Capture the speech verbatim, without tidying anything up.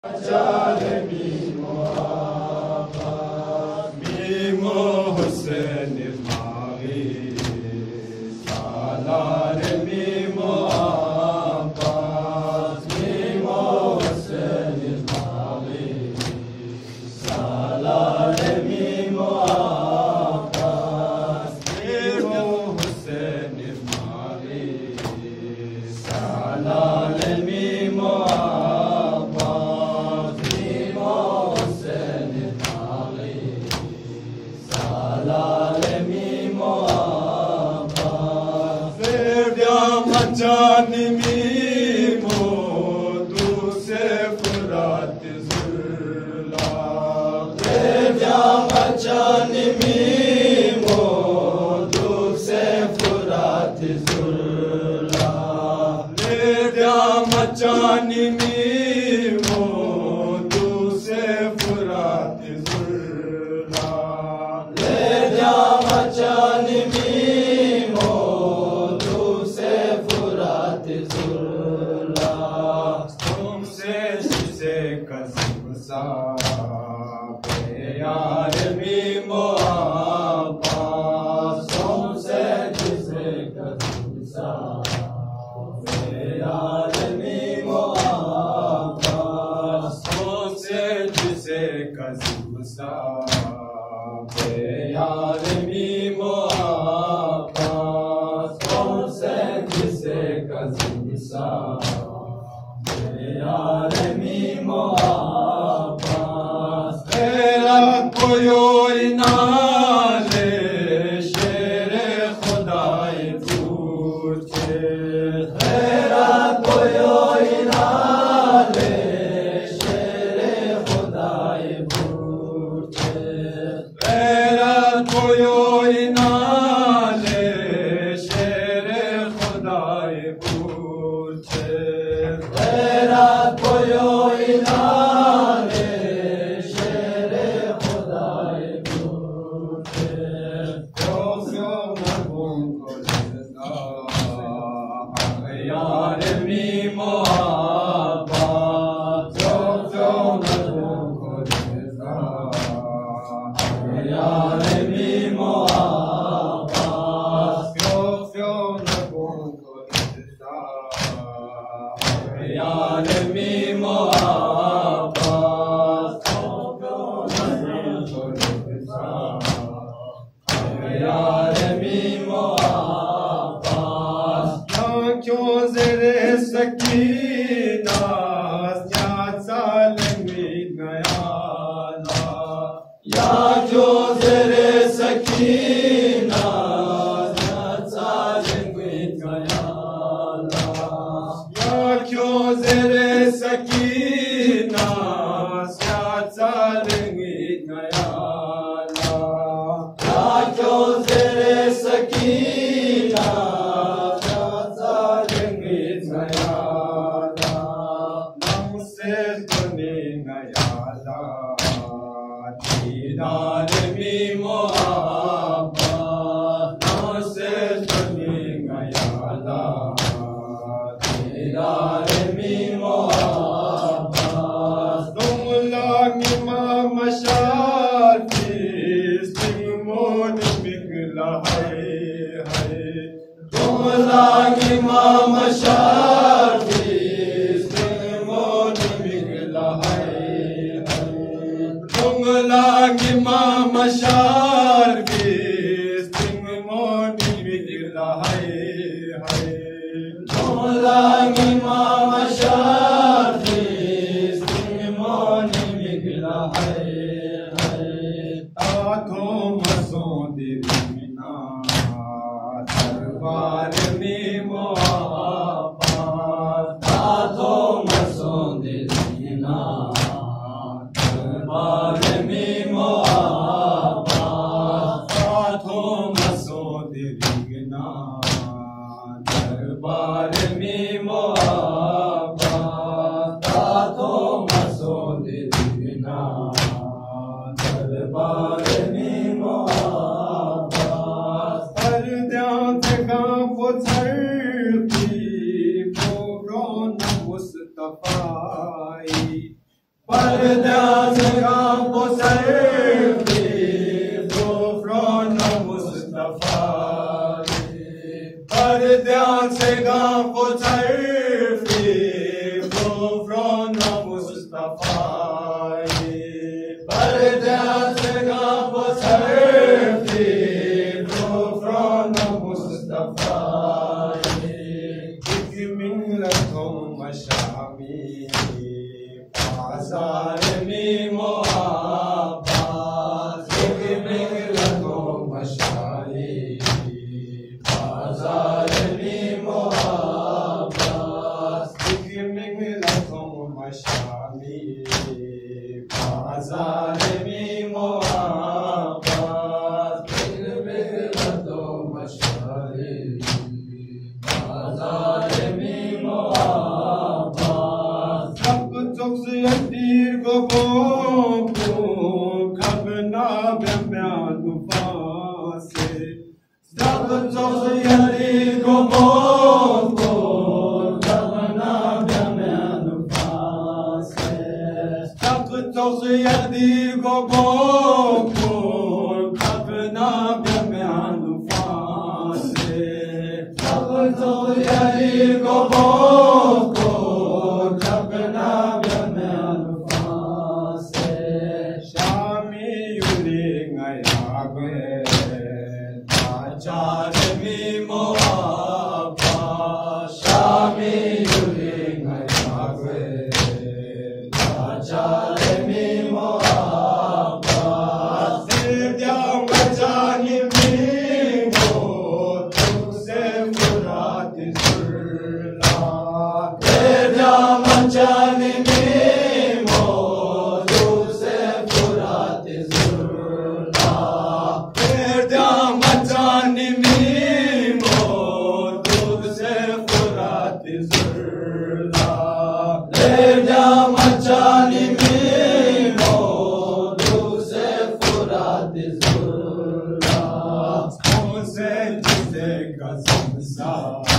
Darbare mi mohabbat Pardeas campo servi, frona Mustafa. Pardeas campo servi, frona Mustafa. Pardeas campo servi, frona Mustafa. Min lakum mashami. Zalimi Muhabbas, Zikmin lakum mashali. Zalimi Muhabbas, Zikmin lakum mashali. Zalimi Muhabbas, Zikmin lakum mashali. Zalimi Muhabbas, Dir go boku kabna bemyan fase stab tsoyari go boku kabna bemyan fase stab tsoyari go boku kabna bemyan fase stab tsoyari go boku kabna Zalimi Muhabbas, Shami yuling ayagwe. Zalimi Muhabbas, Zidya majani mimo, Tukse furat zurla. Zidya majani mimo, Tukse furat zurla. Zidya majani mimo, Tukse furat zurla. Zidya majani mimo, Tukse furat zurla. Kose jise kasam sa.